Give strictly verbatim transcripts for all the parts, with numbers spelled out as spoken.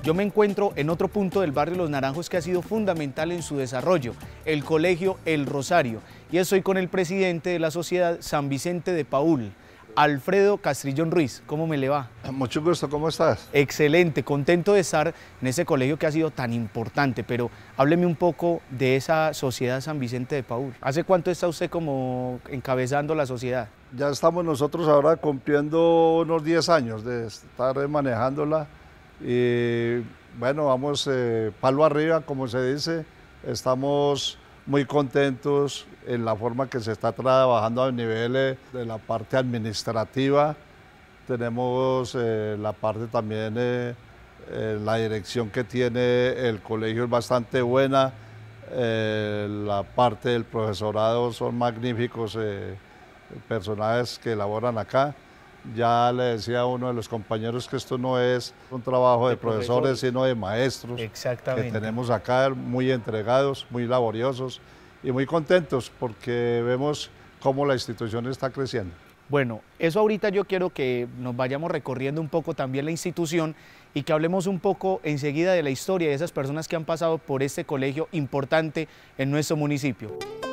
Yo me encuentro en otro punto del barrio Los Naranjos que ha sido fundamental en su desarrollo, el Colegio El Rosario, y estoy con el presidente de la Sociedad San Vicente de Paúl, Alfredo Castrillón Ruiz. ¿Cómo me le va? Mucho gusto, ¿cómo estás? Excelente, contento de estar en ese colegio que ha sido tan importante, pero hábleme un poco de esa Sociedad San Vicente de Paúl. ¿Hace cuánto está usted como encabezando la sociedad? Ya estamos nosotros ahora cumpliendo unos diez años de estar manejándola y bueno, vamos eh, palo arriba, como se dice. Estamos muy contentos en la forma que se está trabajando a nivel eh, de la parte administrativa. Tenemos eh, la parte también, eh, eh, la dirección que tiene el colegio es bastante buena, eh, la parte del profesorado son magníficos eh, personajes que elaboran acá. Ya le decía a uno de los compañeros que esto no es un trabajo de, de profesores, profesores, sino de maestros. Exactamente. Que tenemos acá muy entregados, muy laboriosos y muy contentos porque vemos cómo la institución está creciendo. Bueno, eso ahorita yo quiero que nos vayamos recorriendo un poco también la institución y que hablemos un poco enseguida de la historia de esas personas que han pasado por este colegio importante en nuestro municipio.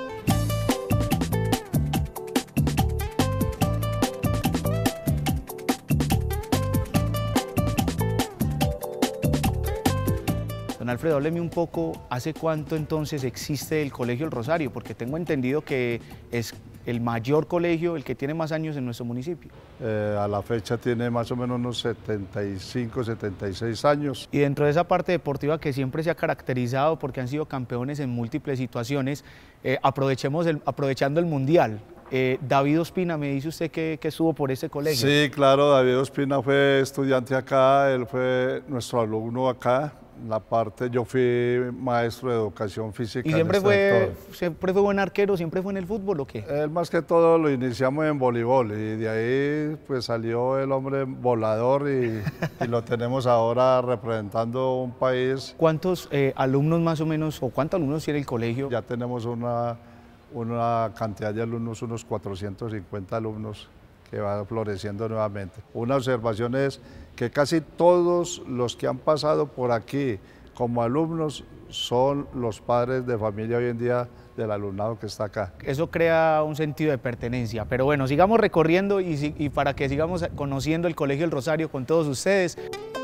Don Alfredo, hábleme un poco, ¿hace cuánto entonces existe el Colegio El Rosario? Porque tengo entendido que es el mayor colegio, el que tiene más años en nuestro municipio. Eh, a la fecha tiene más o menos unos setenta y cinco, setenta y seis años. Y dentro de esa parte deportiva que siempre se ha caracterizado porque han sido campeones en múltiples situaciones, eh, aprovechemos el, aprovechando el Mundial. Eh, David Ospina, me dice usted que, que estuvo por ese colegio. Sí, claro, David Ospina fue estudiante acá, él fue nuestro alumno acá. La parte, yo fui maestro de educación física. ¿Y siempre, fue, siempre fue buen arquero, siempre fue en el fútbol o qué? Él más que todo lo iniciamos en voleibol y de ahí pues salió el hombre volador y, y lo tenemos ahora representando un país. ¿Cuántos eh, alumnos más o menos, o cuántos alumnos tiene el colegio? Ya tenemos una, una cantidad de alumnos, unos cuatrocientos cincuenta alumnos que va floreciendo nuevamente. Una observación es que casi todos los que han pasado por aquí como alumnos son los padres de familia hoy en día del alumnado que está acá. Eso crea un sentido de pertenencia, pero bueno, sigamos recorriendo y, y para que sigamos conociendo el Colegio El Rosario con todos ustedes.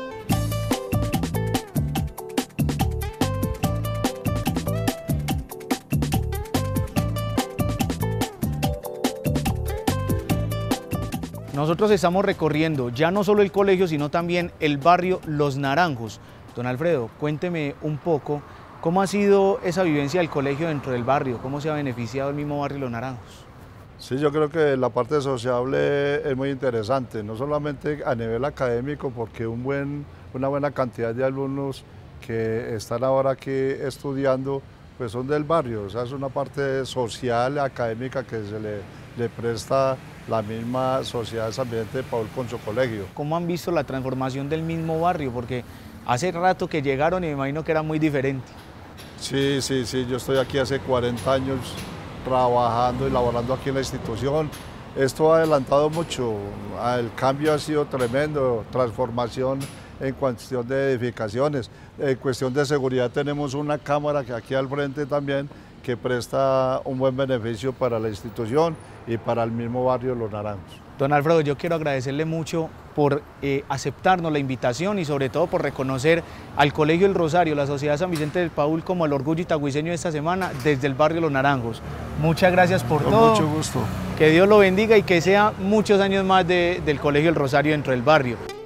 Nosotros estamos recorriendo ya no solo el colegio, sino también el barrio Los Naranjos. Don Alfredo, cuénteme un poco cómo ha sido esa vivencia del colegio dentro del barrio, cómo se ha beneficiado el mismo barrio Los Naranjos. Sí, yo creo que la parte sociable es muy interesante, no solamente a nivel académico, porque un buen, una buena cantidad de alumnos que están ahora aquí estudiando, pues son del barrio, o sea, es una parte social, académica que se le, le presta la misma Sociedad San Vicente de Paúl con su colegio. ¿Cómo han visto la transformación del mismo barrio? Porque hace rato que llegaron y me imagino que era muy diferente. Sí, sí, sí, yo estoy aquí hace cuarenta años trabajando y laborando aquí en la institución. Esto ha adelantado mucho, el cambio ha sido tremendo, transformación en cuestión de edificaciones. En cuestión de seguridad tenemos una cámara que aquí al frente también que presta un buen beneficio para la institución y para el mismo barrio Los Naranjos. Don Alfredo, yo quiero agradecerle mucho por eh, aceptarnos la invitación y sobre todo por reconocer al Colegio El Rosario, la Sociedad San Vicente del Paúl como el orgullo itagüiseño de esta semana desde el barrio Los Naranjos. Muchas gracias por Con todo. Mucho gusto. Que Dios lo bendiga y que sea muchos años más de, del Colegio El Rosario dentro del barrio.